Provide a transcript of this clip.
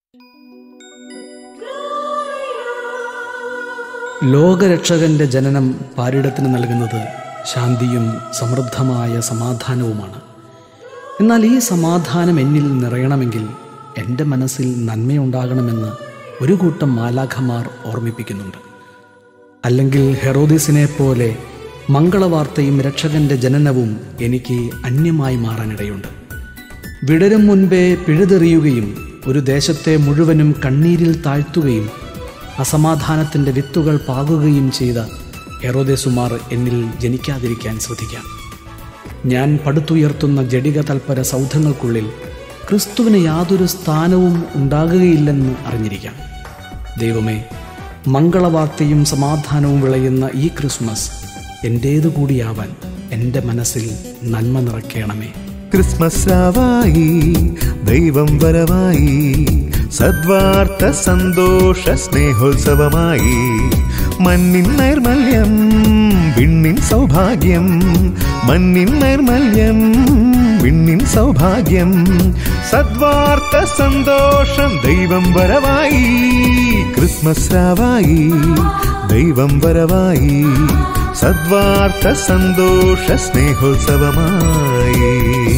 ലോകരക്ഷകന്റെ ജനനം പാരിടത്തിന് നൽകുന്നത് ശാന്തിയും സമൃദ്ധമായ സമാധാനവുമാണ്. എന്നാൽ ഈ സമാധാനം എന്നിൽ നിറയണമെങ്കിൽ എൻ്റെ മനസ്സിൽ നന്മയുണ്ടാകണമെന്ന് ഒരു കൂട്ടം മാലാഖമാർ ഓർമ്മിപ്പിക്കുന്നുണ്ട്. അല്ലെങ്കിൽ ഹെറോദിസിനെ പോലെ മംഗളവാർത്തയും രക്ഷകന്റെ ജനനവും എനിക്ക് അന്യമായി മാറാനിടയുണ്ട്. വിടരും മുൻപേ പിഴുതെറിയുകയും ഒരു ദേശത്തെ മുഴുവനും കണ്ണീരിൽ താഴ്ത്തുകയും അസമാധാനത്തിൻ്റെ വിത്തുകൾ പാകുകയും ചെയ്ത ഹെറോദേസുമാർ എന്നിൽ ജനിക്കാതിരിക്കാൻ ശ്രദ്ധിക്കാം. ഞാൻ പടുത്തുയർത്തുന്ന ജഡിക തൽപര സൗധങ്ങൾക്കുള്ളിൽ ക്രിസ്തുവിന് യാതൊരു സ്ഥാനവും ഉണ്ടാകുകയില്ലെന്ന് അറിഞ്ഞിരിക്കാം. ദൈവമേ, മംഗളവാർത്തയും സമാധാനവും വിളയുന്ന ഈ ക്രിസ്മസ് എൻ്റേതു കൂടിയാവാൻ എൻ്റെ മനസ്സിൽ നന്മ നിറയ്ക്കണമേ. ക്രിസ്മസ് രാവായി, ദൈവം വരവായി, സദ്വാർത്ത സന്തോഷ സ്നേഹോത്സവമായി. മണ്ണിൻ നൈർമല്യം, വിണ്ണിൻ സൗഭാഗ്യം, മണ്ണിൻ നൈർമല്യം, വിണ്ണിൻ സൗഭാഗ്യം. സദ്വാർത്ത സന്തോഷം, ദൈവം വരവായി. ക്രിസ്മസ് രാവായി, ദൈവം വരവായി, സദ്വാർത്ത സന്തോഷ സ്നേഹോത്സവമായി.